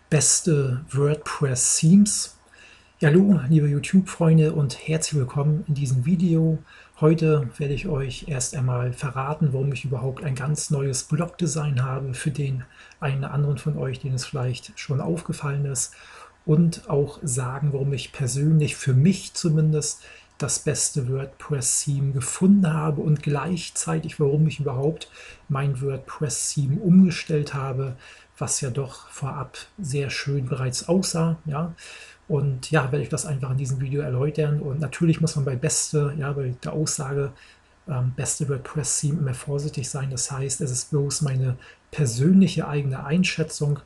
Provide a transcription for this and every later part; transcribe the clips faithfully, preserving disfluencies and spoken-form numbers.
beste WordPress-Themes. Ja, hallo, liebe YouTube-Freunde und herzlich willkommen in diesem Video. Heute werde ich euch erst einmal verraten, warum ich überhaupt ein ganz neues Blogdesign habe, für den einen oder anderen von euch, denen es vielleicht schon aufgefallen ist, und auch sagen, warum ich persönlich für mich zumindest das beste WordPress-Theme gefunden habe und gleichzeitig, warum ich überhaupt mein WordPress-Theme umgestellt habe, was ja doch vorab sehr schön bereits aussah. Ja. Und ja, werde ich das einfach in diesem Video erläutern. Und natürlich muss man bei beste, ja, bei der Aussage ähm, beste WordPress-Theme immer vorsichtig sein. Das heißt, es ist bloß meine persönliche eigene Einschätzung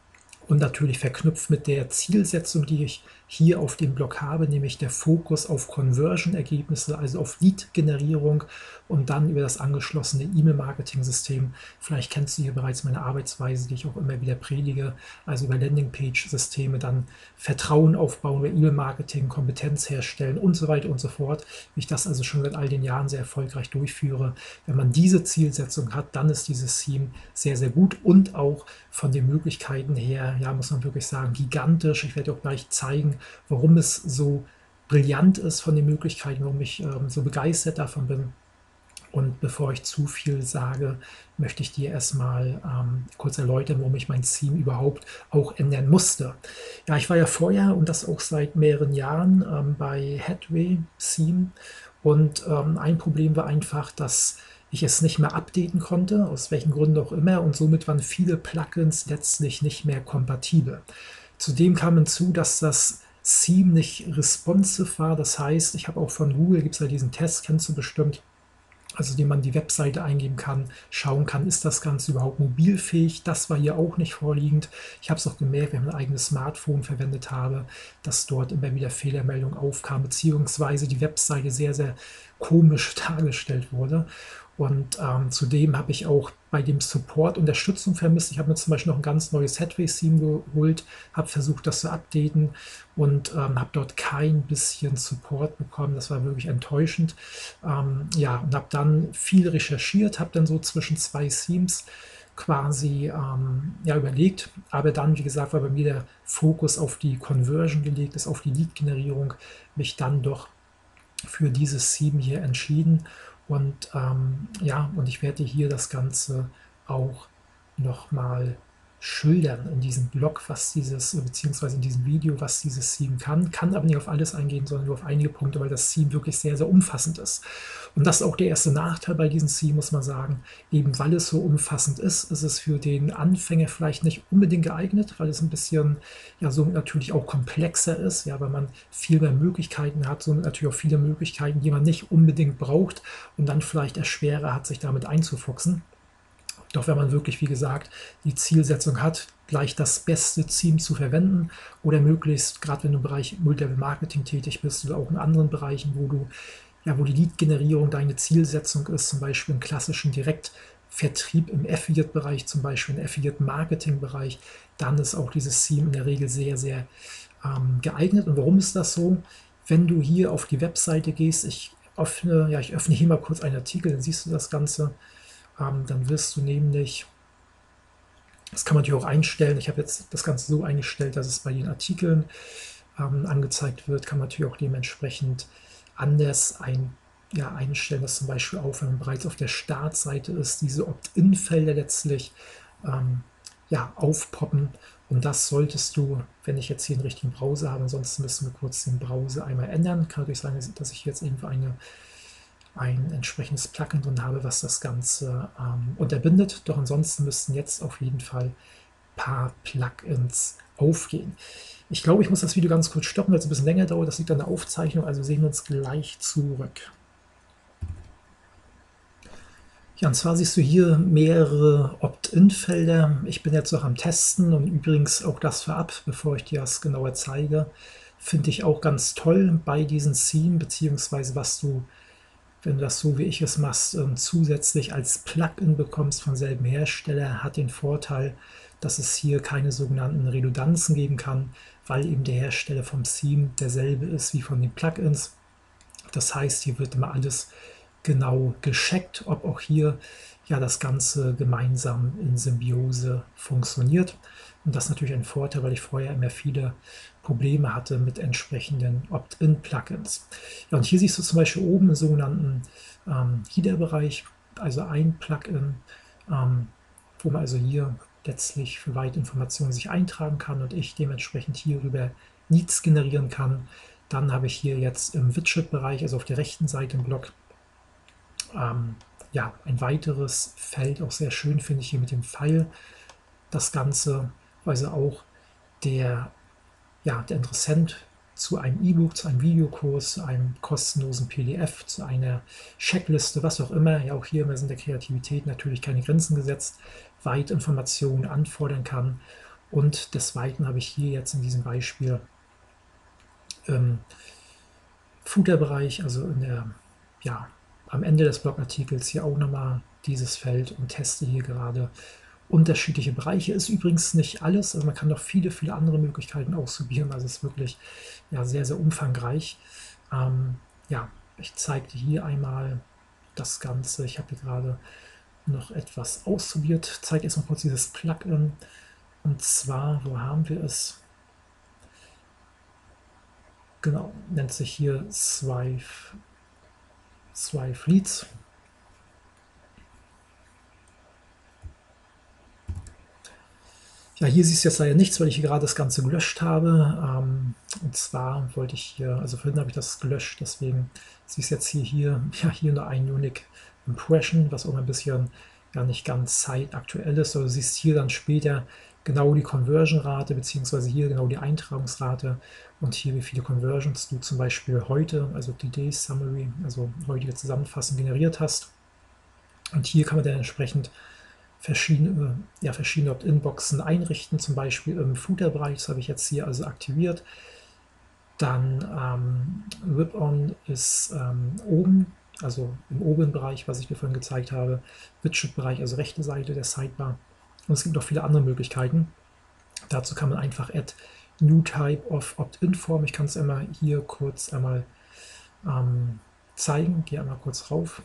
und natürlich verknüpft mit der Zielsetzung, die ich hier auf dem Blog habe, nämlich der Fokus auf Conversion-Ergebnisse, also auf Lead-Generierung und dann über das angeschlossene E-Mail-Marketing-System. Vielleicht kennst du hier bereits meine Arbeitsweise, die ich auch immer wieder predige, also über Landingpage-Systeme dann Vertrauen aufbauen, über E-Mail-Marketing, Kompetenz herstellen und so weiter und so fort. Wie ich das also schon seit all den Jahren sehr erfolgreich durchführe. Wenn man diese Zielsetzung hat, dann ist dieses Theme sehr, sehr gut und auch von den Möglichkeiten her, ja, muss man wirklich sagen, gigantisch. Ich werde auch gleich zeigen, warum es so brillant ist von den Möglichkeiten, warum ich ähm, so begeistert davon bin. Und bevor ich zu viel sage, möchte ich dir erstmal ähm, kurz erläutern, warum ich mein Theme überhaupt auch ändern musste. Ja, ich war ja vorher und das auch seit mehreren Jahren ähm, bei Headway Theme und ähm, ein Problem war einfach, dass ich es nicht mehr updaten konnte, aus welchen Gründen auch immer, und somit waren viele Plugins letztlich nicht mehr kompatibel. Zudem kam hinzu, dass das Theme nicht responsive war. Das heißt, ich habe auch von Google, gibt es ja diesen Test, kennst du bestimmt, also indem man die Webseite eingeben kann, schauen kann, ist das Ganze überhaupt mobilfähig. Das war hier auch nicht vorliegend. Ich habe es auch gemerkt, wenn ich ein eigenes Smartphone verwendet habe, dass dort immer wieder Fehlermeldungen aufkamen, beziehungsweise die Webseite sehr, sehr komisch dargestellt wurde. Und ähm, zudem habe ich auch bei dem Support Unterstützung vermisst. Ich habe mir zum Beispiel noch ein ganz neues Headway-Theme geholt, habe versucht, das zu updaten und ähm, habe dort kein bisschen Support bekommen. Das war wirklich enttäuschend. Ähm, ja, und habe dann viel recherchiert, habe dann so zwischen zwei Themes quasi ähm, ja, überlegt. Aber dann, wie gesagt, war bei mir der Fokus auf die Conversion gelegt ist, auf die Lead-Generierung, mich dann doch für dieses Theme hier entschieden. Und ähm, ja, und ich werde hier das Ganze auch nochmal schildern in diesem Blog, was dieses, beziehungsweise in diesem Video, was dieses Theme kann. Kann aber nicht auf alles eingehen, sondern nur auf einige Punkte, weil das Theme wirklich sehr, sehr umfassend ist. Und das ist auch der erste Nachteil bei diesem Theme, muss man sagen. Eben weil es so umfassend ist, ist es für den Anfänger vielleicht nicht unbedingt geeignet, weil es ein bisschen, ja, somit natürlich auch komplexer ist, ja, weil man viel mehr Möglichkeiten hat, somit natürlich auch viele Möglichkeiten, die man nicht unbedingt braucht und dann vielleicht es schwerer hat, sich damit einzufuchsen. Doch wenn man wirklich, wie gesagt, die Zielsetzung hat, gleich das beste Theme zu verwenden oder möglichst, gerade wenn du im Bereich Multilevel-Marketing tätig bist oder auch in anderen Bereichen, wo du, ja, wo die Lead-Generierung deine Zielsetzung ist, zum Beispiel im klassischen Direktvertrieb im Affiliate-Bereich, zum Beispiel im Affiliate-Marketing-Bereich, dann ist auch dieses Theme in der Regel sehr, sehr ähm, geeignet. Und warum ist das so? Wenn du hier auf die Webseite gehst, ich öffne, ja, ich öffne hier mal kurz einen Artikel, dann siehst du das Ganze. Ähm, dann wirst du nämlich, das kann man natürlich auch einstellen, ich habe jetzt das Ganze so eingestellt, dass es bei den Artikeln ähm, angezeigt wird, kann man natürlich auch dementsprechend anders ein, ja, einstellen, dass zum Beispiel auch, wenn man bereits auf der Startseite ist, diese Opt-in-Felder letztlich ähm, ja, aufpoppen. Und das solltest du, wenn ich jetzt hier den richtigen Browser habe, ansonsten müssen wir kurz den Browser einmal ändern. Kann natürlich sein, dass ich jetzt irgendwo eine ein entsprechendes Plugin drin habe, was das Ganze ähm, unterbindet. Doch ansonsten müssten jetzt auf jeden Fall ein paar Plugins aufgehen. Ich glaube, ich muss das Video ganz kurz stoppen, weil es ein bisschen länger dauert. Das liegt an der Aufzeichnung, also sehen wir uns gleich zurück. Ja, und zwar siehst du hier mehrere Opt-in-Felder. Ich bin jetzt noch am Testen und übrigens auch das vorab, bevor ich dir das genauer zeige, finde ich auch ganz toll bei diesen Theme, beziehungsweise was du, wenn du das so wie ich es machst, zusätzlich als Plugin bekommst vom selben Hersteller, hat den Vorteil, dass es hier keine sogenannten Redundanzen geben kann, weil eben der Hersteller vom Theme derselbe ist wie von den Plugins. Das heißt, hier wird immer alles genau gecheckt, ob auch hier ja das Ganze gemeinsam in Symbiose funktioniert. Und das ist natürlich ein Vorteil, weil ich vorher immer viele Probleme hatte mit entsprechenden Opt-in-Plugins. Ja, und hier siehst du zum Beispiel oben den sogenannten ähm, Header-Bereich, also ein Plugin, ähm, wo man also hier letztlich für weitere Informationen sich eintragen kann und ich dementsprechend hierüber Needs generieren kann. Dann habe ich hier jetzt im Widget-Bereich, also auf der rechten Seite im Block, ähm, ja, ein weiteres Feld, auch sehr schön finde ich hier mit dem Pfeil. Das Ganze, also auch der, ja, der Interessent zu einem E-Book, zu einem Videokurs, zu einem kostenlosen P D F, zu einer Checkliste, was auch immer. Ja, auch hier sind in der Kreativität natürlich keine Grenzen gesetzt, weit Informationen anfordern kann. Und des Weiteren habe ich hier jetzt in diesem Beispiel im Footer-Bereich, also in der, ja, am Ende des Blogartikels hier auch nochmal dieses Feld und teste hier gerade unterschiedliche Bereiche. Ist übrigens nicht alles, also man kann noch viele, viele andere Möglichkeiten ausprobieren. Also es ist wirklich ja, sehr, sehr umfangreich. Ähm, ja, ich zeige dir hier einmal das Ganze. Ich habe hier gerade noch etwas ausprobiert. Ich zeige jetzt noch kurz dieses Plugin. Und zwar, wo haben wir es? Genau, nennt sich hier Swipe, Swipe Leads. Ja, hier siehst du jetzt leider nichts, weil ich hier gerade das Ganze gelöscht habe. Ähm, und zwar wollte ich hier, also vorhin habe ich das gelöscht, deswegen siehst du jetzt hier, hier, ja, hier nur ein Unique Impression, was auch ein bisschen ja nicht ganz zeitaktuell ist. Also du siehst hier dann später genau die Conversion-Rate, beziehungsweise hier genau die Eintragungsrate und hier wie viele Conversions du zum Beispiel heute, also die Day Summary, also heutige Zusammenfassung generiert hast. Und hier kann man dann entsprechend verschiedene, ja, verschiedene Opt-in-Boxen einrichten, zum Beispiel im Footer-Bereich, das habe ich jetzt hier also aktiviert. Dann ähm, Whip-On ist ähm, oben, also im oberen Bereich, was ich dir vorhin gezeigt habe, Widget-Bereich, also rechte Seite der Sidebar. Und es gibt noch viele andere Möglichkeiten. Dazu kann man einfach Add New Type of Opt-in Form. Ich kann es einmal hier kurz einmal ähm, zeigen. Gehe einmal kurz rauf.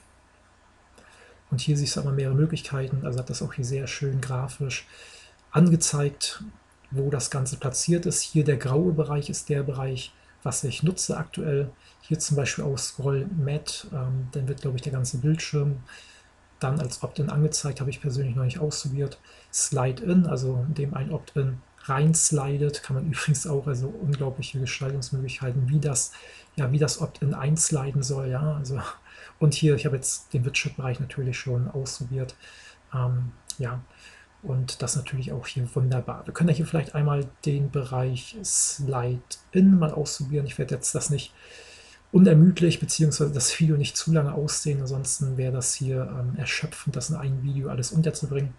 Und hier siehst du aber mehrere Möglichkeiten. Also hat das auch hier sehr schön grafisch angezeigt, wo das Ganze platziert ist. Hier der graue Bereich ist der Bereich, was ich nutze aktuell. Hier zum Beispiel auch Scroll Mat, ähm, dann wird, glaube ich, der ganze Bildschirm dann als Opt-in angezeigt, habe ich persönlich noch nicht ausprobiert. Slide-in, also indem ein Opt-in reinslidet, kann man übrigens auch, also unglaubliche Gestaltungsmöglichkeiten, wie das, ja, wie das Opt-in einsliden soll, ja, also und hier, ich habe jetzt den Widget-Bereich natürlich schon ausprobiert, ähm, ja, und das natürlich auch hier wunderbar. Wir können ja hier vielleicht einmal den Bereich Slide-in mal ausprobieren. Ich werde jetzt das nicht unermüdlich, beziehungsweise das Video nicht zu lange aussehen, ansonsten wäre das hier ähm, erschöpfend, das in einem Video alles unterzubringen.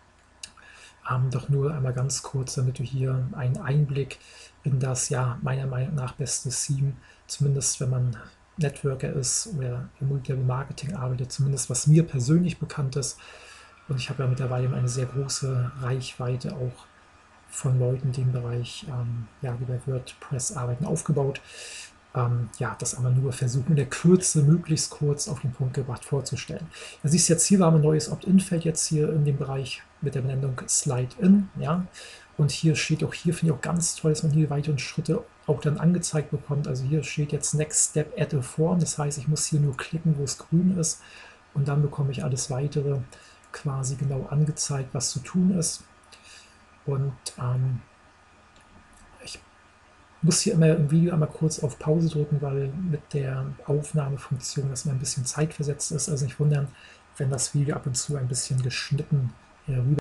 Ähm, doch nur einmal ganz kurz, damit du hier einen Einblick in das, ja, meiner Meinung nach beste Theme, zumindest wenn man Networker ist oder im Multilevel-Marketing arbeitet, zumindest was mir persönlich bekannt ist. Und ich habe ja mittlerweile eine sehr große Reichweite auch von Leuten, die im Bereich ähm, ja, wie bei WordPress arbeiten, aufgebaut. Ähm, ja, das aber nur versuchen, in der Kürze, möglichst kurz auf den Punkt gebracht vorzustellen. Da siehst du jetzt hier, wir haben ein neues Opt-in-Feld jetzt hier in dem Bereich mit der Benennung Slide-in. Ja? Und hier steht auch, hier finde ich auch ganz toll, dass man hier weiteren Schritte auch dann angezeigt bekommt. Also hier steht jetzt Next Step Add a Form. Das heißt, ich muss hier nur klicken, wo es grün ist. Und dann bekomme ich alles weitere quasi genau angezeigt, was zu tun ist. Und ähm, ich muss hier immer im Video einmal kurz auf Pause drücken, weil mit der Aufnahmefunktion das immer ein bisschen zeitversetzt ist. Also nicht wundern, wenn das Video ab und zu ein bisschen geschnitten herüber.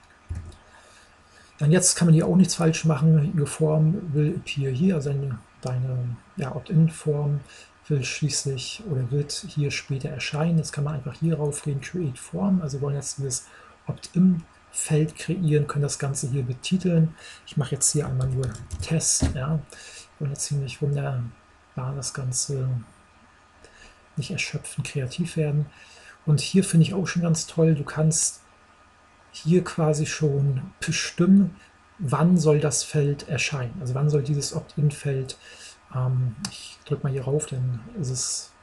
Dann jetzt kann man hier auch nichts falsch machen. Your form will appear hier, also deine, deine ja, Opt-in-Form will schließlich oder wird hier später erscheinen. Jetzt kann man einfach hier raufgehen, Create Form. Also wir wollen jetzt dieses Opt-in-Feld kreieren, können das Ganze hier betiteln. Ich mache jetzt hier einmal nur Test. Ja. Und jetzt ziemlich wunderbar das Ganze nicht erschöpfend kreativ werden. Und hier finde ich auch schon ganz toll, du kannst hier quasi schon bestimmen, wann soll das Feld erscheinen. Also wann soll dieses Opt-in-Feld, ähm, ich drücke mal hier rauf, dann ist es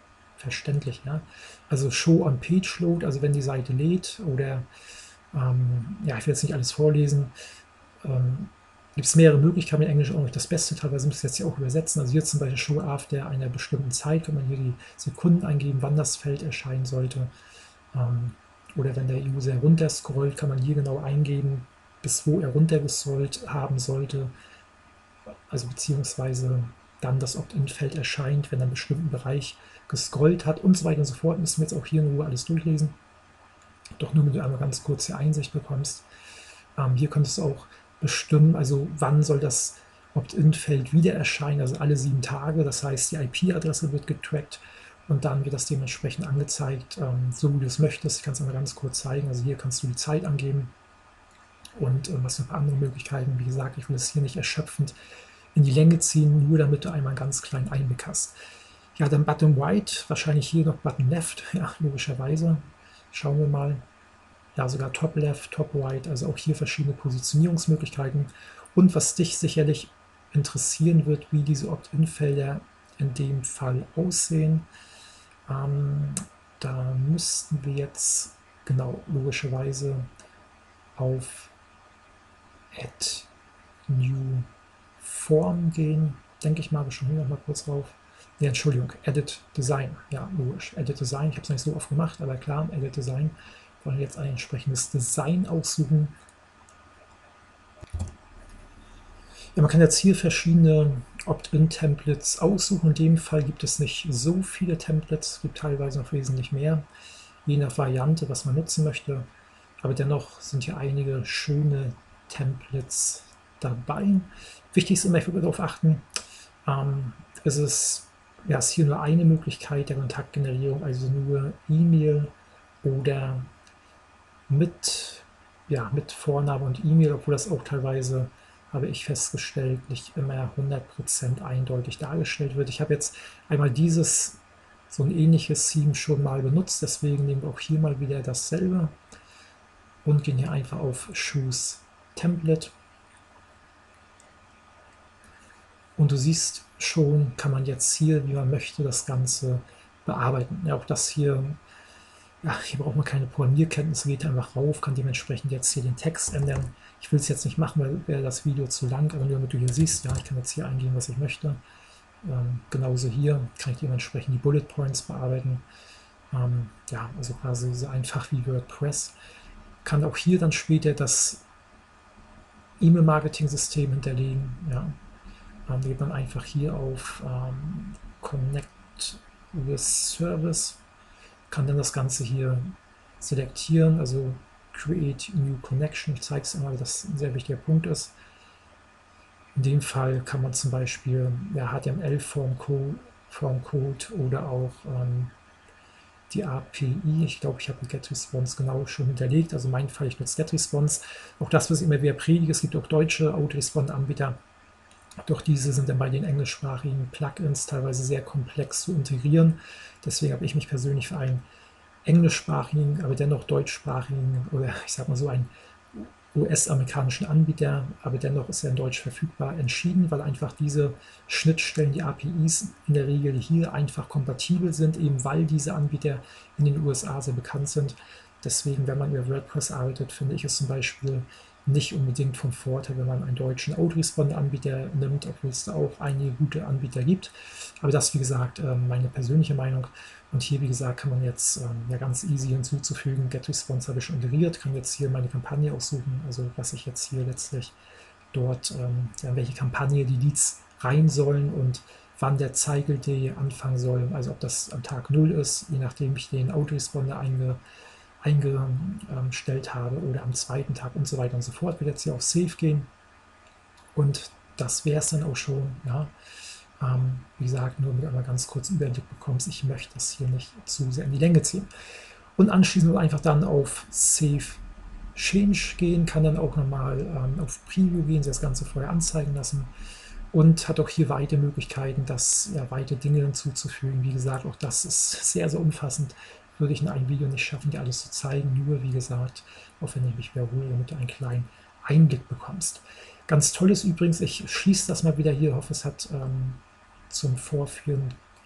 verständlich. Ja? Also Show on Page Load, also wenn die Seite lädt oder, ähm, ja, ich will jetzt nicht alles vorlesen, ähm, gibt es mehrere Möglichkeiten, in Englisch auch nicht das Beste, teilweise muss ich jetzt hier auch übersetzen. Also hier zum Beispiel Show after einer bestimmten Zeit, kann man hier die Sekunden eingeben, wann das Feld erscheinen sollte. Ähm, oder wenn der User runterscrollt, kann man hier genau eingeben, bis wo er runtergescrollt haben sollte, also beziehungsweise dann das Opt-in-Feld erscheint, wenn er einen bestimmten Bereich gescrollt hat und so weiter und so fort. Müssen wir jetzt auch hier in Ruhe alles durchlesen. Doch nur, wenn du einmal ganz kurz die Einsicht bekommst. Ähm, hier könntest du auch bestimmen, also wann soll das Opt-in-Feld wieder erscheinen, also alle sieben Tage. Das heißt, die I P-Adresse wird getrackt und dann wird das dementsprechend angezeigt, ähm, so wie du es möchtest. Ich kann es einmal ganz kurz zeigen. Also hier kannst du die Zeit angeben und äh, was noch andere Möglichkeiten. Wie gesagt, ich will es hier nicht erschöpfend in die Länge ziehen, nur damit du einmal einen ganz kleinen Einblick hast. Ja, dann Button Right, wahrscheinlich hier noch Button Left, ja, logischerweise. Schauen wir mal. Ja, sogar Top Left, Top Right, also auch hier verschiedene Positionierungsmöglichkeiten. Und was dich sicherlich interessieren wird, wie diese Opt-in-Felder in dem Fall aussehen. Ähm, da müssten wir jetzt, genau, logischerweise auf Add New Form gehen. Denke ich mal, wir schauen hier noch mal kurz drauf. Ne, Entschuldigung, Edit Design. Ja, logisch, Edit Design. Ich habe es nicht so oft gemacht, aber klar, Edit Design. Wir wollen jetzt ein entsprechendes Design aussuchen. Ja, man kann jetzt hier verschiedene Opt-in-Templates aussuchen. In dem Fall gibt es nicht so viele Templates, es gibt teilweise noch wesentlich mehr, je nach Variante, was man nutzen möchte. Aber dennoch sind hier einige schöne Templates dabei. Wichtig ist immer, ich würde darauf achten, ähm, ist es, ja, ist hier nur eine Möglichkeit der Kontaktgenerierung, also nur E-Mail oder mit, ja, mit Vorname und E-Mail, obwohl das auch teilweise, habe ich festgestellt, nicht immer hundert Prozent eindeutig dargestellt wird. Ich habe jetzt einmal dieses, so ein ähnliches Theme schon mal benutzt, deswegen nehmen wir auch hier mal wieder dasselbe und gehen hier einfach auf Choose Template. Und du siehst schon, kann man jetzt hier, wie man möchte, das Ganze bearbeiten. Ja, auch das hier, ja, hier braucht man keine Programmierkenntnisse, geht einfach rauf, kann dementsprechend jetzt hier den Text ändern. Ich will es jetzt nicht machen, weil wäre das Video zu lang, aber nur damit du hier siehst, ja, ich kann jetzt hier eingeben, was ich möchte. Ähm, genauso hier kann ich dementsprechend die Bullet Points bearbeiten. Ähm, ja, also quasi so einfach wie WordPress. Kann auch hier dann später das E-Mail-Marketing-System hinterlegen. Ja. Ähm, geht man einfach hier auf ähm, Connect with Service, kann dann das Ganze hier selektieren, also Create New Connection. Ich zeige es immer, weil das ein sehr wichtiger Punkt ist. In dem Fall kann man zum Beispiel ja, H T M L-Formcode Formcode oder auch ähm, die A P I, ich glaube, ich habe die GetResponse genau schon hinterlegt, also in meinem Fall, ich nutze GetResponse. Auch das, was ich immer wieder predige, es gibt auch deutsche Autorespond-Anbieter, doch diese sind dann bei den englischsprachigen Plugins teilweise sehr komplex zu integrieren. Deswegen habe ich mich persönlich für einen englischsprachigen, aber dennoch deutschsprachigen oder ich sage mal so einen U S-amerikanischen Anbieter, aber dennoch ist er in Deutsch verfügbar, entschieden, weil einfach diese Schnittstellen, die A P Is in der Regel hier einfach kompatibel sind, eben weil diese Anbieter in den U S A sehr bekannt sind. Deswegen, wenn man über WordPress arbeitet, finde ich es zum Beispiel nicht unbedingt vom Vorteil, wenn man einen deutschen Autorespond-Anbieter nimmt, obwohl es da auch einige gute Anbieter gibt. Aber das, wie gesagt, meine persönliche Meinung. Und hier, wie gesagt, kann man jetzt ja ganz easy hinzuzufügen. GetResponse habe ich schon integriert, kann jetzt hier meine Kampagne aussuchen, also was ich jetzt hier letztlich dort, ja, welche Kampagne die Leads rein sollen und wann der Cycle Day anfangen soll. Also ob das am Tag null ist, je nachdem ich den Autoresponder einge eingestellt habe oder am zweiten Tag und so weiter und so fort. Ich will jetzt hier auf Save gehen und das wäre es dann auch schon. Ja. Ähm, wie gesagt, nur mit einmal ganz kurz Überblick bekommst, ich möchte das hier nicht zu sehr in die Länge ziehen. Und anschließend einfach dann auf Save Change gehen, kann dann auch nochmal ähm, auf Preview gehen, sich das Ganze vorher anzeigen lassen und hat auch hier weitere Möglichkeiten, das ja, weitere Dinge hinzuzufügen. Wie gesagt, auch das ist sehr, sehr umfassend. Würde ich in einem Video nicht schaffen, dir alles zu zeigen, nur wie gesagt, auch wenn ich mich wiederhole, damit du einen kleinen Einblick bekommst. Ganz toll ist übrigens, ich schließe das mal wieder hier, hoffe es hat ähm, zum Vorführen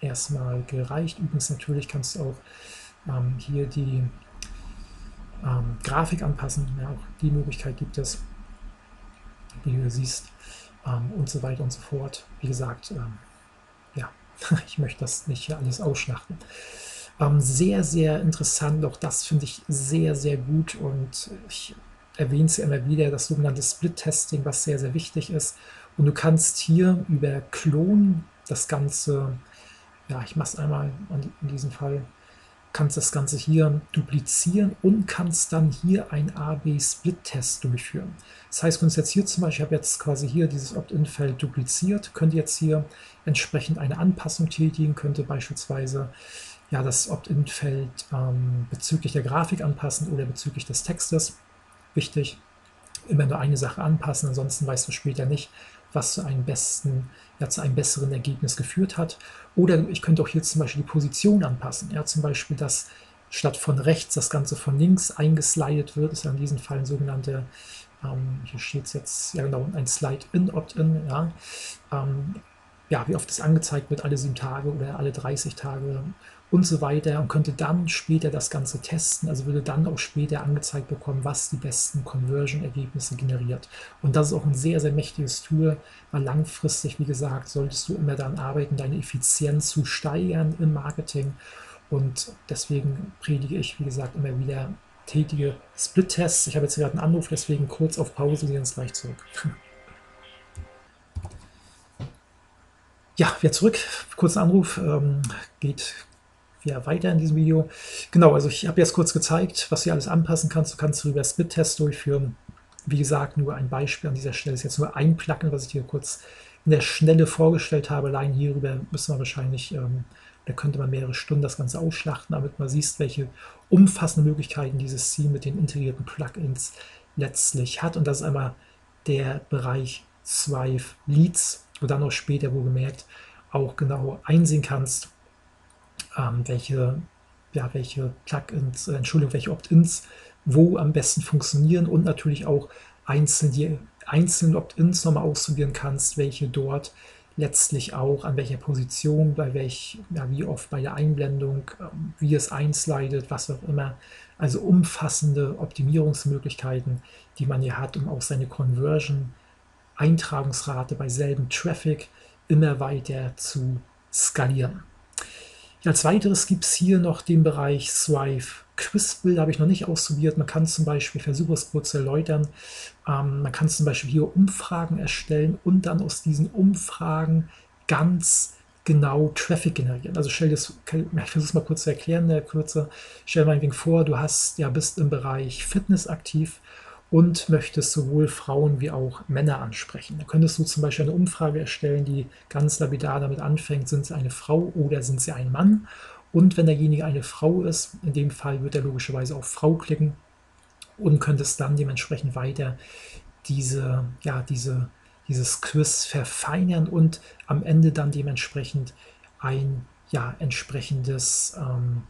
erstmal gereicht. Übrigens natürlich kannst du auch ähm, hier die ähm, Grafik anpassen. Ja, auch die Möglichkeit gibt es, wie du siehst, ähm, und so weiter und so fort. Wie gesagt, ähm, ja, ich möchte das nicht hier alles ausschlachten. Ähm, sehr, sehr interessant, auch das finde ich sehr, sehr gut und ich erwähne es ja immer wieder, das sogenannte Split-Testing, was sehr, sehr wichtig ist. Und du kannst hier über Klon das Ganze, ja, ich mache es einmal in diesem Fall, kannst das Ganze hier duplizieren und kannst dann hier einen A B-Split-Test durchführen. Das heißt, wenn es jetzt hier zum Beispiel, ich habe jetzt quasi hier dieses Opt-in-Feld dupliziert, könnte jetzt hier entsprechend eine Anpassung tätigen, könnte beispielsweise ja, das Opt-in-Feld ähm, bezüglich der Grafik anpassen oder bezüglich des Textes. Wichtig, immer nur eine Sache anpassen, ansonsten weißt du später nicht, was zu einem besten, ja, zu einem besseren Ergebnis geführt hat. Oder ich könnte auch hier zum Beispiel die Position anpassen. Ja, zum Beispiel, dass statt von rechts das Ganze von links eingeslidet wird, ist ja in diesem Fall ein sogenannter, ähm, hier steht es jetzt, ja genau, ein Slide-in, Opt-in, ja. Ähm, ja, wie oft es angezeigt wird, alle sieben Tage oder alle dreißig Tage und so weiter und könnte dann später das Ganze testen, also würde dann auch später angezeigt bekommen, was die besten Conversion-Ergebnisse generiert. Und das ist auch ein sehr, sehr mächtiges Tool, weil langfristig, wie gesagt, solltest du immer daran arbeiten, deine Effizienz zu steigern im Marketing und deswegen predige ich, wie gesagt, immer wieder tätige Split-Tests. Ich habe jetzt gerade einen Anruf, deswegen kurz auf Pause, wir sehen uns gleich zurück. Ja, wieder zurück. Kurzer Anruf, ähm, geht ja weiter in diesem Video. Genau, also ich habe jetzt kurz gezeigt, was du alles anpassen kannst. Du kannst darüber Split-Tests durchführen. Wie gesagt, nur ein Beispiel an dieser Stelle ist jetzt nur ein Plugin, was ich dir kurz in der Schnelle vorgestellt habe. Allein hierüber müssen wir wahrscheinlich, ähm, da könnte man mehrere Stunden das Ganze ausschlachten, damit man sieht, welche umfassenden Möglichkeiten dieses Theme mit den integrierten Plugins letztlich hat. Und das ist einmal der Bereich Swipe Leads, wo dann auch später wohlgemerkt auch genau einsehen kannst, ähm, welche, ja, welche Plugins, äh, Entschuldigung, welche Opt-ins wo am besten funktionieren und natürlich auch einzeln die einzelnen Opt-ins nochmal ausprobieren kannst, welche dort letztlich auch an welcher Position, bei welch, ja, wie oft bei der Einblendung, ähm, wie es einslidet, was auch immer. Also umfassende Optimierungsmöglichkeiten, die man hier hat, um auch seine Conversion Eintragungsrate bei selben Traffic immer weiter zu skalieren. Ja, als weiteres gibt es hier noch den Bereich Swipe Quizbild, habe ich noch nicht ausprobiert. Man kann zum Beispiel, ich versuche es kurz zu erläutern, ähm, man kann zum Beispiel hier Umfragen erstellen und dann aus diesen Umfragen ganz genau Traffic generieren. Also stell das, ich versuche es mal kurz zu erklären in der Kürze. Stell dir mal vor, du hast, ja, bist im Bereich Fitness aktiv und möchtest sowohl Frauen wie auch Männer ansprechen. Da könntest du zum Beispiel eine Umfrage erstellen, die ganz lapidar damit anfängt, sind sie eine Frau oder sind sie ein Mann? Und wenn derjenige eine Frau ist, in dem Fall wird er logischerweise auf Frau klicken und könntest dann dementsprechend weiter diese, ja, diese, dieses Quiz verfeinern und am Ende dann dementsprechend ein, ja, entsprechendes ähm,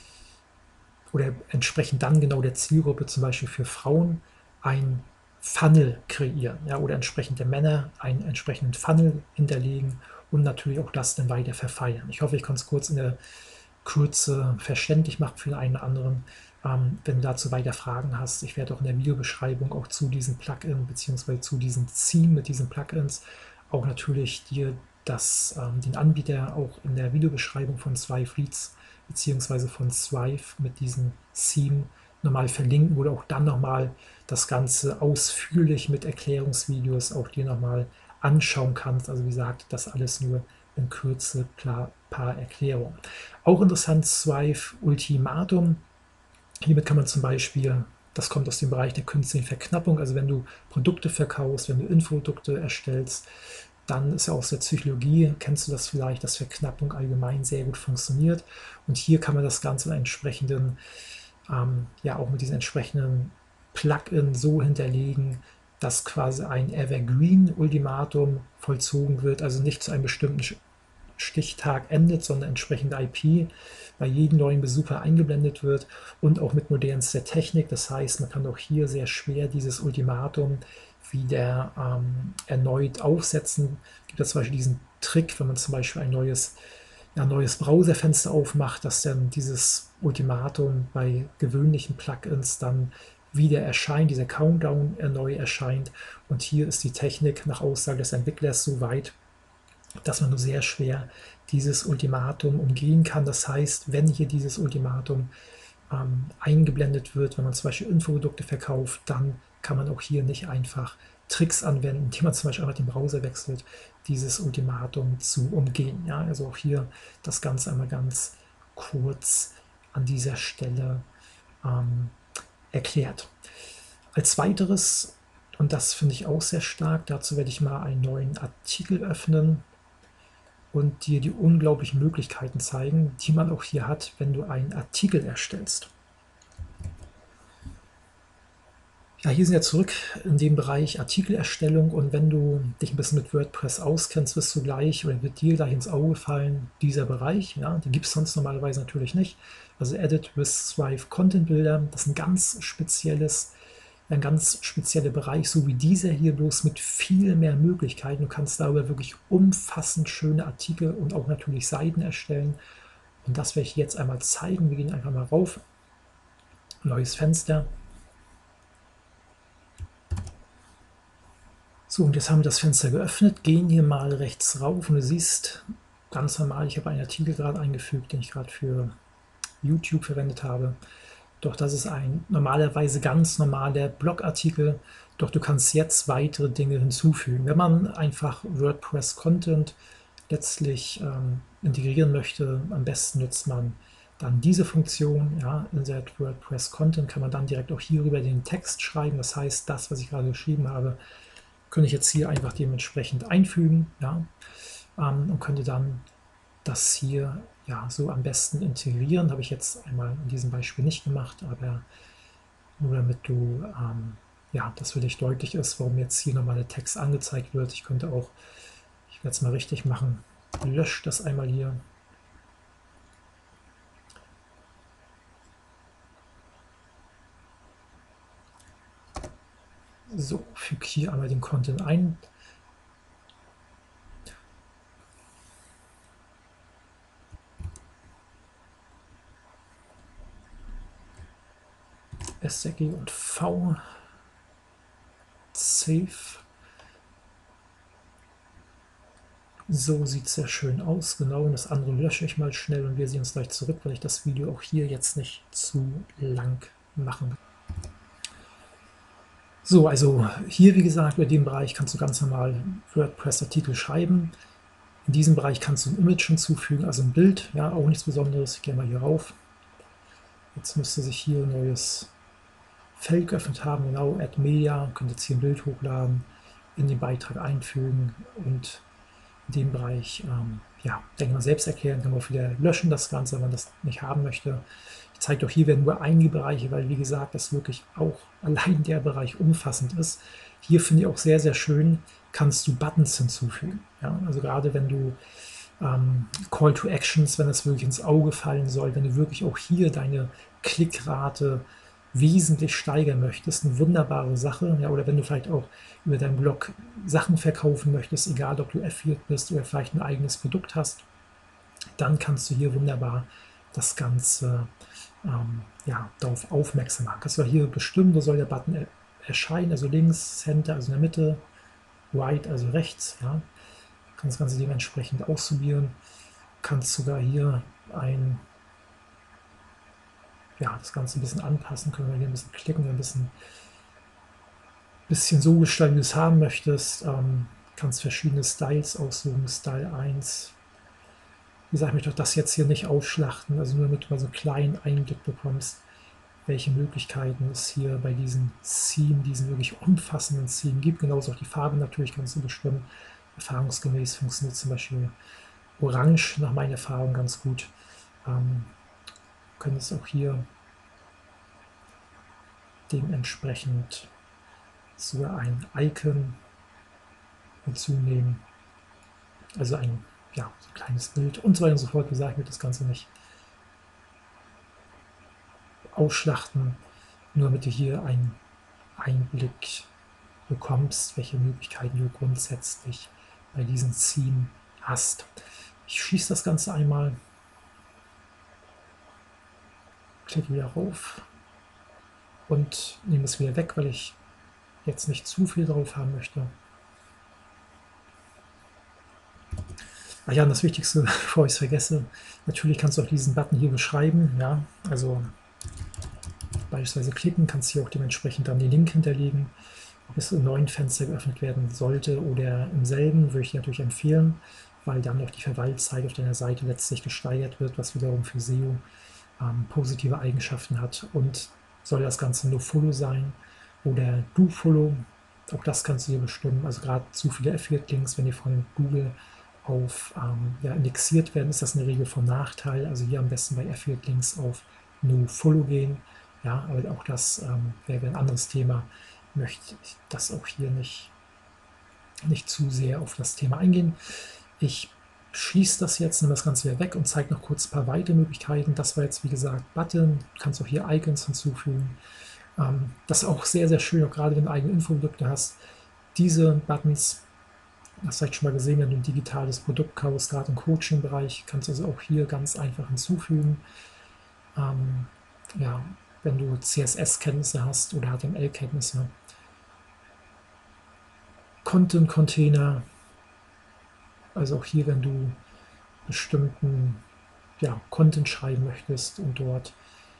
oder entsprechend dann genau der Zielgruppe, zum Beispiel für Frauen, ein Funnel kreieren, ja, oder entsprechend der Männer einen entsprechenden Funnel hinterlegen und natürlich auch das dann weiter verfeinern. Ich hoffe, ich konnte es kurz in der Kürze verständlich machen für den einen oder anderen. Ähm, wenn du dazu weiter Fragen hast, ich werde auch in der Videobeschreibung auch zu diesem Plugin bzw. zu diesem Theme mit diesen Plugins auch natürlich dir das, ähm, den Anbieter auch in der Videobeschreibung von Swipe Leads bzw. von Swipe mit diesem Theme nochmal verlinken, wo du auch dann nochmal das Ganze ausführlich mit Erklärungsvideos auch dir nochmal anschauen kannst. Also wie gesagt, das alles nur in Kürze, klar, paar Erklärungen. Auch interessant, Swipe Ultimatum. Hiermit kann man zum Beispiel, das kommt aus dem Bereich der künstlichen Verknappung, also wenn du Produkte verkaufst, wenn du Infoprodukte erstellst, dann ist ja aus der Psychologie, kennst du das vielleicht, dass Verknappung allgemein sehr gut funktioniert. Und hier kann man das Ganze in entsprechenden, ähm, ja auch mit diesem entsprechenden Plugin so hinterlegen, dass quasi ein Evergreen-Ultimatum vollzogen wird, also nicht zu einem bestimmten Stichtag endet, sondern entsprechende I P bei jedem neuen Besucher eingeblendet wird und auch mit modernster Technik. Das heißt, man kann auch hier sehr schwer dieses Ultimatum wieder ähm, erneut aufsetzen. Es gibt ja zum Beispiel diesen Trick, wenn man zum Beispiel ein neues ja, neues Browserfenster aufmacht, dass dann dieses Ultimatum bei gewöhnlichen Plugins dann wieder erscheint, dieser Countdown neu erscheint. Und hier ist die Technik nach Aussage des Entwicklers so weit, dass man nur sehr schwer dieses Ultimatum umgehen kann. Das heißt, wenn hier dieses Ultimatum ähm, eingeblendet wird, wenn man zum Beispiel Infoprodukte verkauft, dann kann man auch hier nicht einfach Tricks anwenden, indem man zum Beispiel einfach den Browser wechselt, dieses Ultimatum zu umgehen. Ja, also auch hier das Ganze einmal ganz kurz an dieser Stelle ähm, erklärt. Als weiteres, und das finde ich auch sehr stark, dazu werde ich mal einen neuen Artikel öffnen und dir die unglaublichen Möglichkeiten zeigen, die man auch hier hat, wenn du einen Artikel erstellst. Ja, hier sind wir zurück in dem Bereich Artikelerstellung, und wenn du dich ein bisschen mit WordPress auskennst, wirst du gleich oder wird dir gleich ins Auge fallen, dieser Bereich. Ja, den gibt es sonst normalerweise natürlich nicht. Also Edit with Thrive Content Builder, das ist ein ganz spezielles, ein ganz spezieller Bereich, so wie dieser hier, bloß mit viel mehr Möglichkeiten. Du kannst darüber wirklich umfassend schöne Artikel und auch natürlich Seiten erstellen. Und das werde ich jetzt einmal zeigen. Wir gehen einfach mal rauf. Neues Fenster. So, und jetzt haben wir das Fenster geöffnet, gehen hier mal rechts rauf und du siehst ganz normal, ich habe einen Artikel gerade eingefügt, den ich gerade für YouTube verwendet habe. Doch das ist ein normalerweise ganz normaler Blogartikel, doch du kannst jetzt weitere Dinge hinzufügen. Wenn man einfach WordPress-Content letztlich ähm, integrieren möchte, am besten nutzt man dann diese Funktion, ja, Insert WordPress Content, kann man dann direkt auch hierüber den Text schreiben. Das heißt, das, was ich gerade geschrieben habe, könnte ich jetzt hier einfach dementsprechend einfügen, ja, ähm, und könnte dann das hier ja so am besten integrieren. Habe ich jetzt einmal in diesem Beispiel nicht gemacht, aber nur damit du ähm, ja, das für dich deutlich ist, warum jetzt hier nochmal der Text angezeigt wird. Ich könnte auch, ich werde es mal richtig machen, lösche das einmal hier. So, füge hier einmal den Content ein. S R G und V. Save. So sieht es sehr schön aus. Genau, und das andere lösche ich mal schnell und wir sehen uns gleich zurück, weil ich das Video auch hier jetzt nicht zu lang machen will. So, also hier, wie gesagt, über den Bereich kannst du ganz normal WordPress-Artikel schreiben. In diesem Bereich kannst du ein Image hinzufügen, also ein Bild, ja, auch nichts Besonderes. Ich gehe mal hier rauf. Jetzt müsste sich hier ein neues Feld geöffnet haben, genau, Add Media, könnt jetzt hier ein Bild hochladen, in den Beitrag einfügen und in dem Bereich, ähm, ja, denke mal, selbst erklären, kann man auch wieder löschen das Ganze, wenn man das nicht haben möchte. Ich zeige doch hier werden nur einige Bereiche, weil wie gesagt, das wirklich auch allein der Bereich umfassend ist. Hier finde ich auch sehr, sehr schön, kannst du Buttons hinzufügen. Ja? Also gerade wenn du ähm, Call to Actions, wenn das wirklich ins Auge fallen soll, wenn du wirklich auch hier deine Klickrate wesentlich steigern möchtest, eine wunderbare Sache. Ja, oder wenn du vielleicht auch über deinen Blog Sachen verkaufen möchtest, egal ob du Affiliate bist oder vielleicht ein eigenes Produkt hast, dann kannst du hier wunderbar das Ganze ähm, ja, darauf aufmerksam machen. Kannst du hier bestimmen, wo soll der Button er erscheinen, also links, Center, also in der Mitte, Right, also rechts. Ja. Kannst das Ganze dementsprechend ausprobieren. Kannst sogar hier ein ja, das Ganze ein bisschen anpassen, können wir hier ein bisschen klicken, ein bisschen, bisschen so gestalten, wie du es haben möchtest. Ähm, kannst verschiedene Styles aussuchen, Style eins. Wie gesagt, ich möchte auch das jetzt hier nicht ausschlachten, also nur damit du mal so einen kleinen Einblick bekommst, welche Möglichkeiten es hier bei diesen Theme, diesen wirklich umfassenden Theme gibt. Genauso auch die Farbe natürlich kannst du bestimmen. Erfahrungsgemäß funktioniert zum Beispiel Orange nach meiner Erfahrung ganz gut. Ähm, können es auch hier dementsprechend so ein Icon hinzunehmen, also ein, ja, so ein kleines Bild und so weiter und so fort. Wie gesagt, ich will das Ganze nicht ausschlachten, nur damit du hier einen Einblick bekommst, welche Möglichkeiten du grundsätzlich bei diesem Theme hast. Ich schließe das Ganze einmal, klicke wieder rauf und nehme es wieder weg, weil ich jetzt nicht zu viel drauf haben möchte. Ach ja, und das Wichtigste, bevor ich es vergesse, natürlich kannst du auch diesen Button hier beschreiben. Ja, also beispielsweise klicken, kannst hier auch dementsprechend dann den Link hinterlegen. Ob es im neuen Fenster geöffnet werden sollte oder im selben, würde ich dir natürlich empfehlen, weil dann noch die Verweilzeit auf deiner Seite letztlich gesteigert wird, was wiederum für S E O ähm, positive Eigenschaften hat. Und soll das Ganze nur Follow sein oder Do Follow, auch das kannst du hier bestimmen. Also gerade zu viele Affiliate-Links, wenn die von Google auf ähm, ja, indexiert werden, ist das in der Regel von Nachteil. Also hier am besten bei Affiliate-Links auf No Follow gehen. Ja, aber auch das ähm, wäre ein anderes Thema. Möchte ich das auch hier nicht, nicht zu sehr auf das Thema eingehen. Ich schließe das jetzt, nehme das Ganze wieder weg und zeige noch kurz ein paar weitere Möglichkeiten. Das war jetzt, wie gesagt, Button. Du kannst auch hier Icons hinzufügen. Ähm, das ist auch sehr, sehr schön, auch gerade wenn du eigene Infoprodukte hast. Diese Buttons, das hast du schon mal gesehen, wenn du ein digitales Produkt kaufst, gerade im Coaching-Bereich, kannst du also auch hier ganz einfach hinzufügen. Ähm, ja, wenn du C S S-Kenntnisse hast oder H T M L-Kenntnisse. Content-Container, also auch hier, wenn du bestimmten ja, Content schreiben möchtest und dort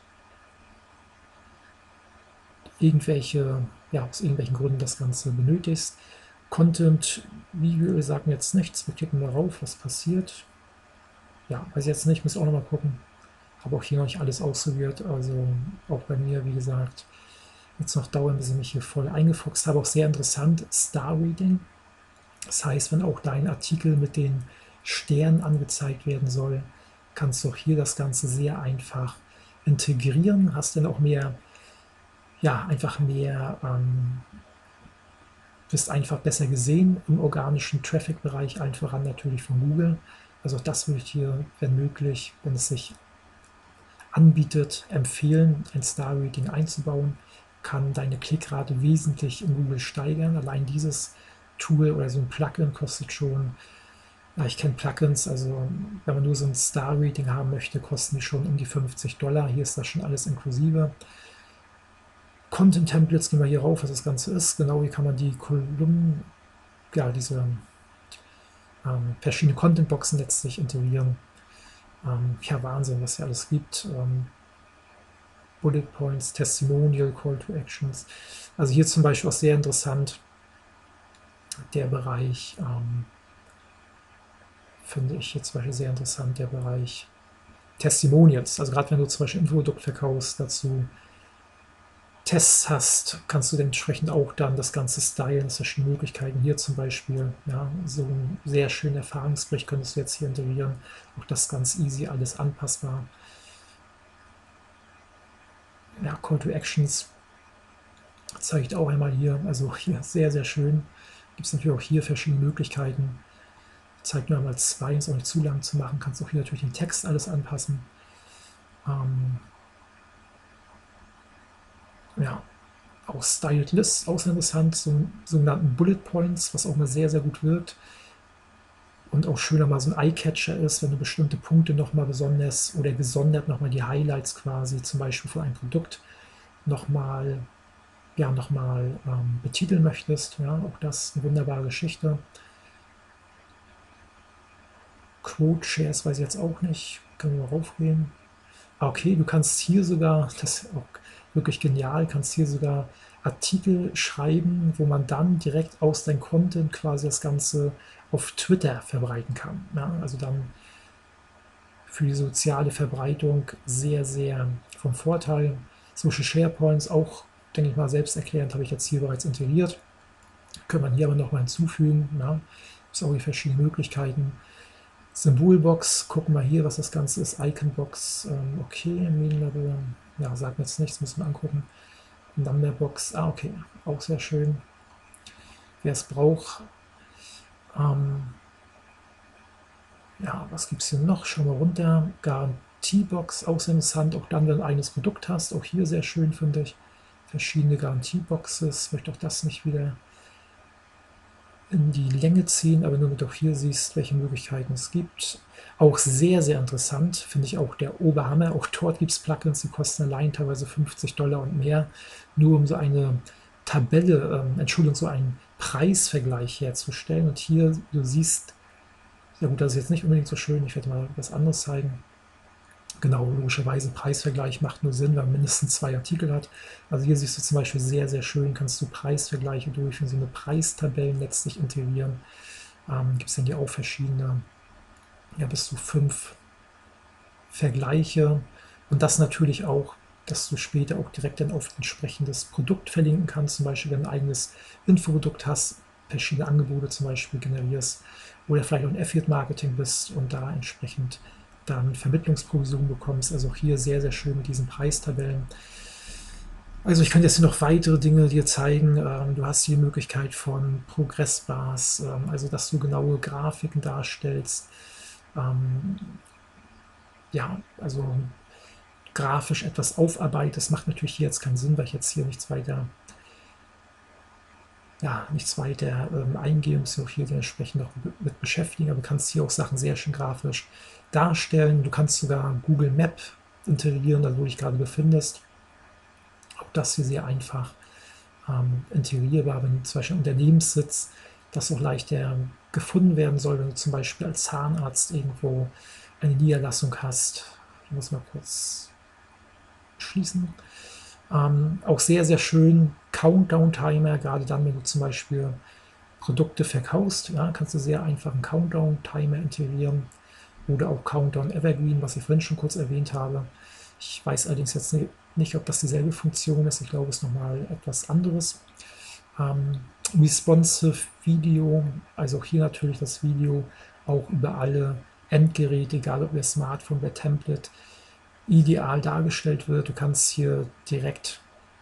irgendwelche, ja, aus irgendwelchen Gründen das Ganze benötigst. Content, Video, wir sagen jetzt nichts, wir klicken darauf, was passiert. Ja, weiß ich jetzt nicht, muss auch nochmal gucken. Habe auch hier noch nicht alles ausprobiert, also auch bei mir, wie gesagt, jetzt noch dauern, bis ich mich hier voll eingefuchst habe. Auch sehr interessant, Star Reading. Das heißt, wenn auch dein Artikel mit den Sternen angezeigt werden soll, kannst du auch hier das Ganze sehr einfach integrieren. Hast dann auch mehr, ja, einfach mehr, ähm, bist einfach besser gesehen im organischen Traffic-Bereich, allen voran natürlich von Google. Also auch das würde ich hier, wenn möglich, wenn es sich anbietet, empfehlen, ein Star-Rating einzubauen, kann deine Klickrate wesentlich in Google steigern. Allein dieses Tool oder so ein Plugin kostet schon, ja, ich kenne Plugins, also wenn man nur so ein Star-Rating haben möchte, kosten die schon um die fünfzig Dollar. Hier ist das schon alles inklusive. Content Templates, gehen wir hier rauf, was das Ganze ist. Genau, hier kann man die Kolumnen, ja, diese ähm, verschiedene Content-Boxen letztlich integrieren. Ähm, ja, Wahnsinn, was hier alles gibt. Ähm, Bullet Points, Testimonial, Call to Actions. Also hier zum Beispiel auch sehr interessant der Bereich, ähm, finde ich hier zum Beispiel sehr interessant, der Bereich Testimonials. Also gerade wenn du zum Beispiel ein Produkt verkaufst, dazu Tests hast, kannst du entsprechend auch dann das Ganze stylen. Das verschiedene Möglichkeiten. Hier zum Beispiel, ja, so ein sehr schöner Erfahrungsbericht könntest du jetzt hier integrieren. Auch das ganz easy, alles anpassbar. Ja, Call to Actions zeige ich auch einmal hier. Also hier sehr, sehr schön. Gibt es natürlich auch hier verschiedene Möglichkeiten. Ich zeige nur einmal zwei, ist auch nicht zu lang zu machen. Kannst auch hier natürlich den Text alles anpassen. Ähm, ja, auch Styled Lists, auch sehr interessant, so sogenannten Bullet Points, was auch mal sehr, sehr gut wirkt. Und auch schöner mal so ein Eye-Catcher ist, wenn du bestimmte Punkte nochmal besonders oder gesondert nochmal die Highlights quasi, zum Beispiel von einem Produkt, nochmal ja, noch mal, ähm, betiteln möchtest. Ja, auch das ist eine wunderbare Geschichte. Quote Shares weiß ich jetzt auch nicht. Können wir mal raufgehen. Ah, okay, du kannst hier sogar, das ist auch wirklich genial, kannst hier sogar Artikel schreiben, wo man dann direkt aus deinem Content quasi das Ganze auf Twitter verbreiten kann. Ja, also dann für die soziale Verbreitung sehr, sehr vom Vorteil. Social SharePoints auch, denke ich mal, selbsterklärend, habe ich jetzt hier bereits integriert. Können wir hier aber nochmal hinzufügen. Ja, gibt auch hier verschiedene Möglichkeiten. Symbolbox, gucken wir hier, was das Ganze ist. Iconbox, ähm, okay, Medienlabel, ja, sagt mir jetzt nichts, müssen wir angucken. Numberbox, ah, okay, auch sehr schön. Wer es braucht. Ähm, ja, was gibt es hier noch? Schauen wir runter. Garantiebox, auch sehr interessant. Auch dann, wenn du ein eigenes Produkt hast. Auch hier sehr schön, finde ich. Verschiedene Garantieboxes. Möchte auch das nicht wieder in die Länge ziehen, aber nur damit du auch hier siehst, welche Möglichkeiten es gibt. Auch sehr, sehr interessant finde ich auch der Oberhammer. Auch dort gibt es Plugins, die kosten allein teilweise fünfzig Dollar und mehr, nur um so eine Tabelle, ähm, Entschuldigung, so einen Preisvergleich herzustellen. Und hier, du siehst, ja gut, das ist jetzt nicht unbedingt so schön, ich werde mal was anderes zeigen. Genau, logischerweise Preisvergleich macht nur Sinn, wenn man mindestens zwei Artikel hat. Also hier siehst du zum Beispiel sehr, sehr schön, kannst du Preisvergleiche durchführen, so eine Preistabellen letztlich integrieren. Ähm, gibt es dann hier auch verschiedene, ja, bis zu fünf Vergleiche. Und das natürlich auch, dass du später auch direkt dann auf ein entsprechendes Produkt verlinken kannst. Zum Beispiel, wenn du ein eigenes Infoprodukt hast, verschiedene Angebote zum Beispiel generierst oder vielleicht auch ein Affiliate-Marketing bist und da entsprechend dann Vermittlungsprovision bekommst. Also auch hier sehr, sehr schön mit diesen Preistabellen. Also ich könnte jetzt hier noch weitere Dinge dir zeigen. Ähm, du hast die Möglichkeit von Progressbars, ähm, also dass du genaue Grafiken darstellst. Ähm, ja, also grafisch etwas aufarbeitest. Macht natürlich hier jetzt keinen Sinn, weil ich jetzt hier nichts weiter, ja, nichts weiter ähm, eingehe, muss ich auch hier entsprechend noch mit beschäftigen. Aber du kannst hier auch Sachen sehr schön grafisch darstellen. Du kannst sogar Google Map integrieren, also wo du dich gerade befindest. Auch das hier sehr einfach ähm, integrierbar, wenn du zum Beispiel Unternehmenssitz, das auch leichter gefunden werden soll, wenn du zum Beispiel als Zahnarzt irgendwo eine Niederlassung hast. Ich muss mal kurz schließen. Ähm, auch sehr, sehr schön Countdown-Timer, gerade dann, wenn du zum Beispiel Produkte verkaufst, ja, kannst du sehr einfach einen Countdown-Timer integrieren oder auch Countdown Evergreen, was ich vorhin schon kurz erwähnt habe. Ich weiß allerdings jetzt nicht, nicht ob das dieselbe Funktion ist. Ich glaube, es ist nochmal etwas anderes. Ähm, responsive Video, also auch hier natürlich das Video auch über alle Endgeräte, egal ob über Smartphone oder Tablet, ideal dargestellt wird. Du kannst hier direkt,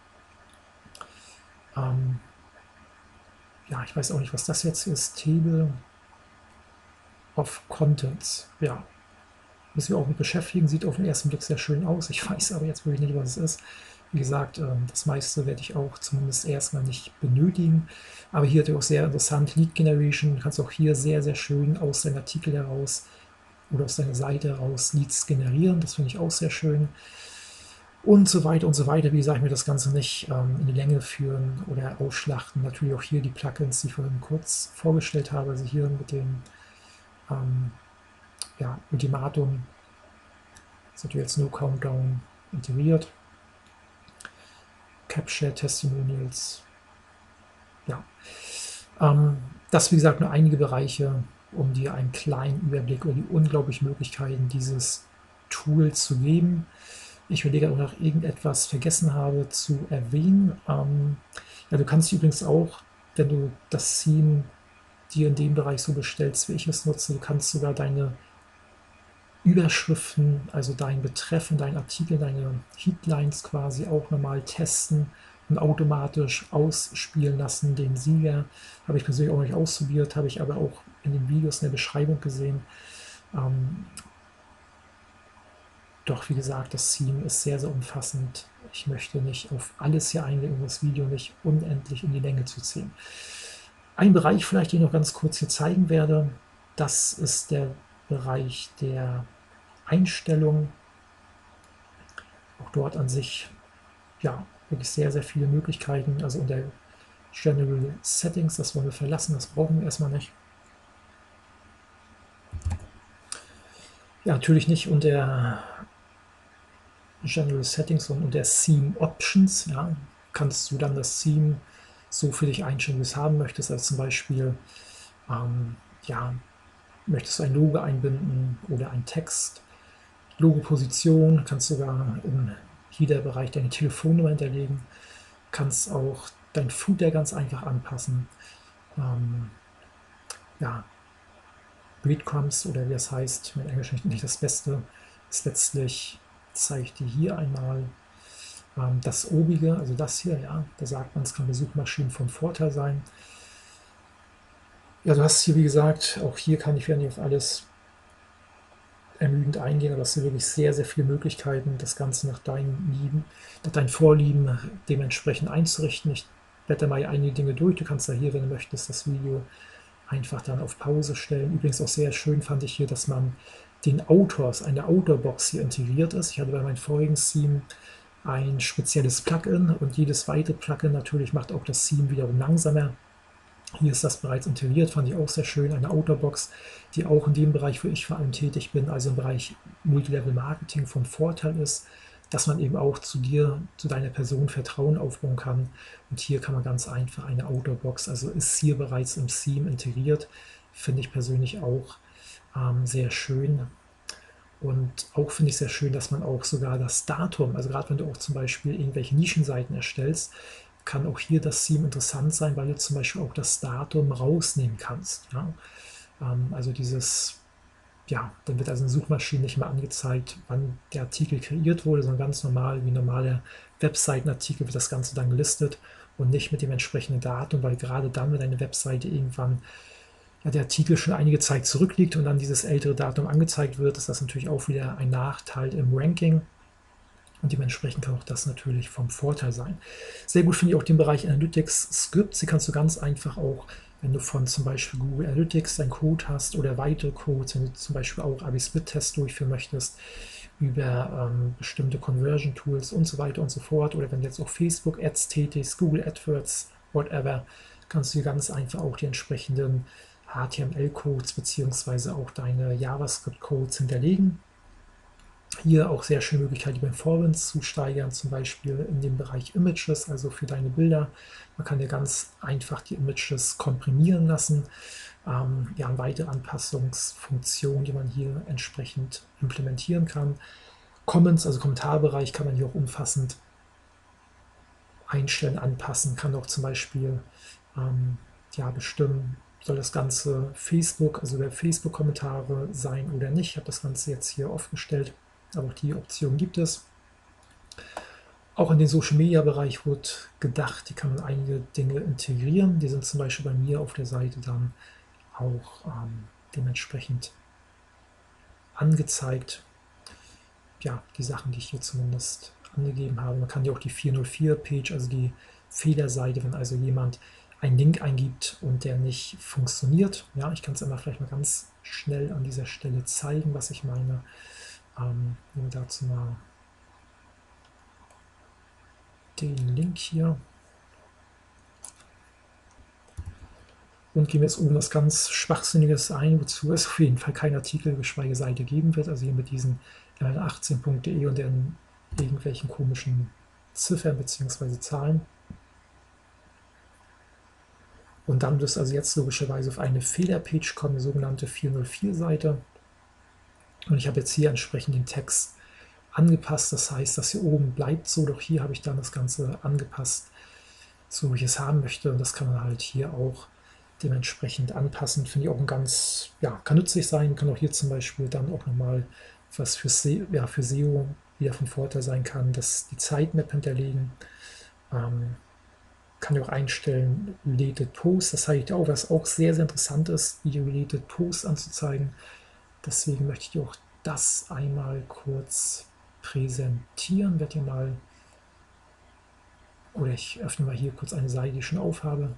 ähm, ja, ich weiß auch nicht, was das jetzt ist, Table of Contents, ja, müssen wir auch mit beschäftigen, sieht auf den ersten Blick sehr schön aus, ich weiß aber jetzt wirklich nicht, was es ist. Wie gesagt, ähm, das meiste werde ich auch zumindest erstmal nicht benötigen, aber hier auch sehr interessant, Lead Generation, du kannst auch hier sehr, sehr schön aus deinem Artikel heraus oder aus deiner Seite heraus Leads generieren, das finde ich auch sehr schön. Und so weiter und so weiter. Wie gesagt, ich mir das Ganze nicht ähm, in die Länge führen oder ausschlachten. Natürlich auch hier die Plugins, die ich vorhin kurz vorgestellt habe. Also hier mit dem ähm, ja, Ultimatum ist natürlich jetzt No Countdown integriert. Capture Testimonials. Ja. Ähm, das, wie gesagt, nur einige Bereiche, um dir einen kleinen Überblick über die unglaublichen Möglichkeiten dieses Tools zu geben. Ich überlege, ob ich noch irgendetwas vergessen habe zu erwähnen. Ähm, ja, du kannst übrigens auch, wenn du das Theme dir in dem Bereich so bestellst, wie ich es nutze, du kannst sogar deine Überschriften, also deinen Betreff in deinen Artikel, deine Headlines quasi auch nochmal testen und automatisch ausspielen lassen. Den Sieger habe ich persönlich auch noch nicht ausprobiert, habe ich aber auch in den Videos in der Beschreibung gesehen. Ähm, Doch wie gesagt, das Theme ist sehr, sehr umfassend. Ich möchte nicht auf alles hier eingehen, um das Video nicht unendlich in die Länge zu ziehen. Ein Bereich vielleicht, den ich noch ganz kurz hier zeigen werde, das ist der Bereich der Einstellung. Auch dort an sich, ja, wirklich sehr, sehr viele Möglichkeiten. Also unter General Settings, das wollen wir verlassen, das brauchen wir erstmal nicht. Ja, natürlich nicht unter General Settings und unter Theme Options, ja, kannst du dann das Theme so für dich einstellen, wie du es haben möchtest. Also zum Beispiel, ähm, ja, möchtest du ein Logo einbinden oder ein Text. Logo-Position kannst du sogar in jeder Bereich deine Telefonnummer hinterlegen. Kannst auch dein Footer ganz einfach anpassen. Ähm, ja, Breadcrumbs oder wie das heißt, mein Englisch nicht das Beste, ist letztlich, zeige ich dir hier einmal ähm, das obige, also das hier, ja, da sagt man, es kann bei Suchmaschinen von Vorteil sein. Ja, du hast hier, wie gesagt, auch hier kann ich wieder nicht auf alles ermüdend eingehen, aber es sind wirklich sehr, sehr viele Möglichkeiten, das Ganze nach deinen Lieben, nach deinen Vorlieben dementsprechend einzurichten. Ich blätter mal einige Dinge durch. Du kannst da hier, wenn du möchtest, das Video einfach dann auf Pause stellen. Übrigens auch sehr schön fand ich hier, dass man den Autors, eine Autorbox hier integriert ist. Ich hatte bei meinem vorigen Theme ein spezielles Plugin und jedes weitere Plugin natürlich macht auch das Theme wiederum langsamer. Hier ist das bereits integriert, fand ich auch sehr schön, eine Outerbox, die auch in dem Bereich, wo ich vor allem tätig bin, also im Bereich Multilevel-Marketing von Vorteil ist, dass man eben auch zu dir, zu deiner Person Vertrauen aufbauen kann. Und hier kann man ganz einfach eine Outerbox, also ist hier bereits im Theme integriert, finde ich persönlich auch ähm, sehr schön. Und auch finde ich sehr schön, dass man auch sogar das Datum, also gerade wenn du auch zum Beispiel irgendwelche Nischenseiten erstellst, kann auch hier das Theme interessant sein, weil du zum Beispiel auch das Datum rausnehmen kannst. Ja? Ähm, also dieses, ja, dann wird also in Suchmaschinen nicht mehr angezeigt, wann der Artikel kreiert wurde, sondern ganz normal, wie normale Webseitenartikel wird das Ganze dann gelistet und nicht mit dem entsprechenden Datum, weil gerade dann, wenn deine Webseite irgendwann ja, der Artikel schon einige Zeit zurückliegt und dann dieses ältere Datum angezeigt wird, ist das natürlich auch wieder ein Nachteil im Ranking. Und dementsprechend kann auch das natürlich vom Vorteil sein. Sehr gut finde ich auch den Bereich Analytics Scripts. Die kannst du ganz einfach auch, wenn du von zum Beispiel Google Analytics deinen Code hast oder weitere Codes, wenn du zum Beispiel auch A B-Split-Tests durchführen möchtest, über ähm, bestimmte Conversion-Tools und so weiter und so fort. Oder wenn du jetzt auch Facebook-Ads tätigst, Google AdWords, whatever, kannst du hier ganz einfach auch die entsprechenden H T M L-Codes bzw. auch deine JavaScript-Codes hinterlegen. Hier auch sehr schöne Möglichkeit, die Performance zu steigern, zum Beispiel in dem Bereich Images, also für deine Bilder. Man kann ja ganz einfach die Images komprimieren lassen. Ähm, ja, eine weitere Anpassungsfunktion, die man hier entsprechend implementieren kann. Comments, also Kommentarbereich, kann man hier auch umfassend einstellen, anpassen. Kann auch zum Beispiel ähm, ja, bestimmen, soll das Ganze Facebook, also der Facebook-Kommentare sein oder nicht. Ich habe das Ganze jetzt hier aufgestellt. Aber auch die Option gibt es. Auch in den Social Media Bereich wird gedacht, die kann man einige Dinge integrieren. Die sind zum Beispiel bei mir auf der Seite dann auch ähm, dementsprechend angezeigt. Ja, die Sachen, die ich hier zumindest angegeben habe. Man kann ja auch die vierhundertvier Page, also die Fehlerseite, wenn also jemand einen Link eingibt und der nicht funktioniert. Ja, ich kann es einmal vielleicht mal ganz schnell an dieser Stelle zeigen, was ich meine. Ähm, nehmen wir dazu mal den Link hier und geben jetzt oben was ganz Schwachsinniges ein, wozu es auf jeden Fall kein Artikel, geschweige Seite geben wird. Also hier mit diesen M L achtzehn punkt de und den irgendwelchen komischen Ziffern bzw. Zahlen. Und dann wirst du also jetzt logischerweise auf eine Fehlerpage kommen, die sogenannte vierhundertvier Seite. Und ich habe jetzt hier entsprechend den Text angepasst. Das heißt, das hier oben bleibt so, doch hier habe ich dann das Ganze angepasst, so wie ich es haben möchte. Und das kann man halt hier auch dementsprechend anpassen. Finde ich auch ein ganz, ja, kann nützlich sein. Kann auch hier zum Beispiel dann auch nochmal was für, Se ja, für S E O wieder von Vorteil sein kann, dass die Sitemap hinterlegen. Ähm, kann ich auch einstellen, Related Posts. Das zeige ich dir auch, was auch sehr, sehr interessant ist, Video Related Posts anzuzeigen. Deswegen möchte ich dir auch das einmal kurz präsentieren. Werde hier mal, oder ich öffne mal hier kurz eine Seite, die ich schon aufhabe.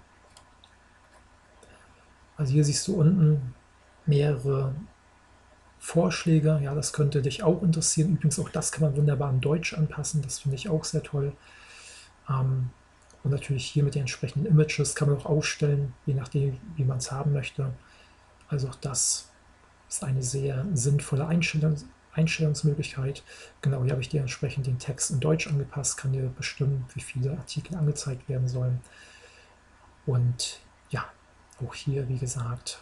Also hier siehst du unten mehrere Vorschläge. Ja, das könnte dich auch interessieren. Übrigens auch das kann man wunderbar in Deutsch anpassen. Das finde ich auch sehr toll. Ähm, und natürlich hier mit den entsprechenden Images kann man auch ausstellen, je nachdem, wie man es haben möchte. Also auch das ist eine sehr sinnvolle Einstellung, Einstellungsmöglichkeit. Genau, hier habe ich dir entsprechend den Text in Deutsch angepasst, kann dir bestimmen, wie viele Artikel angezeigt werden sollen. Und ja, auch hier, wie gesagt,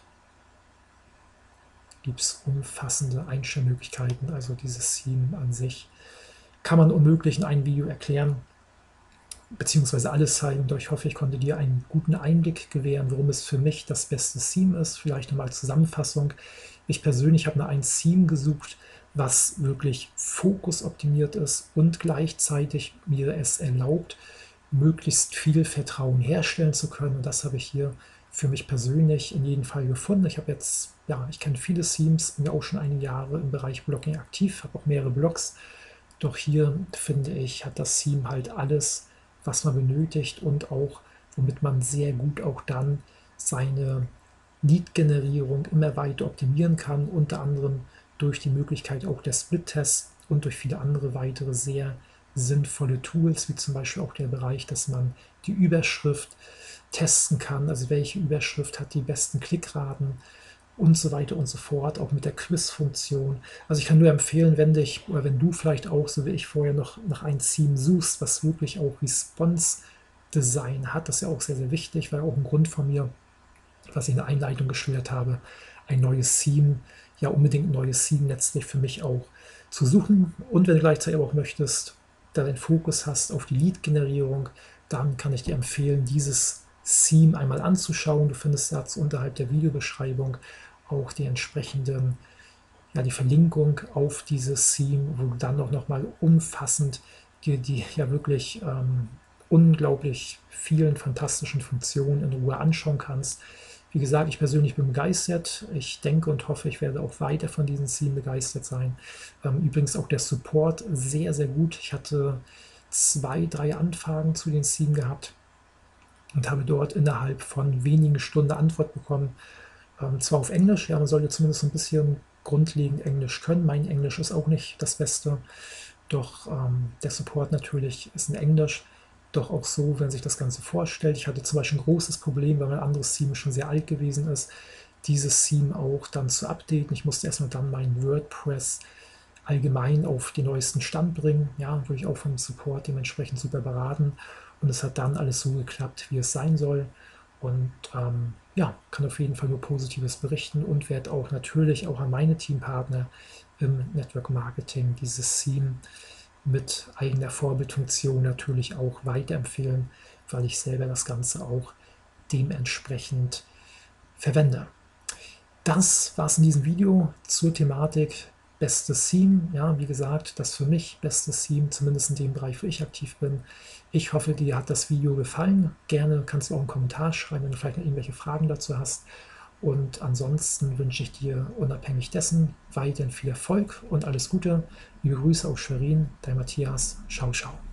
gibt es umfassende Einstellmöglichkeiten. Also dieses Theme an sich kann man unmöglich in einem Video erklären, beziehungsweise alles zeigen. Doch ich hoffe, ich konnte dir einen guten Einblick gewähren, warum es für mich das beste Theme ist. Vielleicht nochmal als Zusammenfassung. Ich persönlich habe nach einem Theme gesucht, was wirklich fokusoptimiert ist und gleichzeitig mir es erlaubt, möglichst viel Vertrauen herstellen zu können. Und das habe ich hier für mich persönlich in jedem Fall gefunden. Ich habe jetzt, ja, ich kenne viele Themes, bin ja auch schon einige Jahre im Bereich Blogging aktiv, habe auch mehrere Blogs. Doch hier, finde ich, hat das Theme halt alles, was man benötigt und auch, womit man sehr gut auch dann seine Lead-Generierung immer weiter optimieren kann, unter anderem durch die Möglichkeit auch der Split-Tests und durch viele andere weitere sehr sinnvolle Tools, wie zum Beispiel auch der Bereich, dass man die Überschrift testen kann, also welche Überschrift hat die besten Klickraten und so weiter und so fort, auch mit der Quiz-Funktion. Also ich kann nur empfehlen, wenn dich oder wenn du vielleicht auch, so wie ich vorher, noch nach einem Theme suchst, was wirklich auch Response-Design hat, das ist ja auch sehr, sehr wichtig, war auch ein Grund von mir, was ich in der Einleitung geschildert habe, ein neues Theme, ja unbedingt ein neues Theme letztlich für mich auch zu suchen. Und wenn du gleichzeitig aber auch möchtest, da den Fokus hast auf die Lead-Generierung, dann kann ich dir empfehlen, dieses Theme einmal anzuschauen. Du findest dazu unterhalb der Videobeschreibung auch die entsprechenden, ja, die Verlinkung auf dieses Theme, wo du dann auch nochmal umfassend dir die ja wirklich ähm, unglaublich vielen fantastischen Funktionen in Ruhe anschauen kannst. Wie gesagt, ich persönlich bin begeistert. Ich denke und hoffe, ich werde auch weiter von diesem Theme begeistert sein. Ähm, übrigens auch der Support sehr, sehr gut. Ich hatte zwei, drei Anfragen zu dem Theme gehabt und habe dort innerhalb von wenigen Stunden Antwort bekommen. Ähm, zwar auf Englisch, ja, man sollte zumindest ein bisschen grundlegend Englisch können. Mein Englisch ist auch nicht das Beste, doch ähm, der Support natürlich ist in Englisch. Doch auch so, wenn sich das Ganze vorstellt. Ich hatte zum Beispiel ein großes Problem, weil mein anderes Theme schon sehr alt gewesen ist, dieses Theme auch dann zu updaten. Ich musste erstmal dann mein WordPress allgemein auf den neuesten Stand bringen. Ja, wurde ich auch vom Support dementsprechend super beraten. Und es hat dann alles so geklappt, wie es sein soll. Und ähm, ja, kann auf jeden Fall nur Positives berichten und werde auch natürlich auch an meine Teampartner im Network Marketing dieses Theme mit eigener Vorbildfunktion natürlich auch weiterempfehlen, weil ich selber das Ganze auch dementsprechend verwende. Das war es in diesem Video zur Thematik bestes Theme. Ja, wie gesagt, das für mich beste Theme, zumindest in dem Bereich, wo ich aktiv bin. Ich hoffe, dir hat das Video gefallen. Gerne kannst du auch einen Kommentar schreiben, wenn du vielleicht noch irgendwelche Fragen dazu hast. Und ansonsten wünsche ich dir unabhängig dessen weiterhin viel Erfolg und alles Gute. Liebe Grüße aus Schwerin, dein Matthias. Ciao, ciao.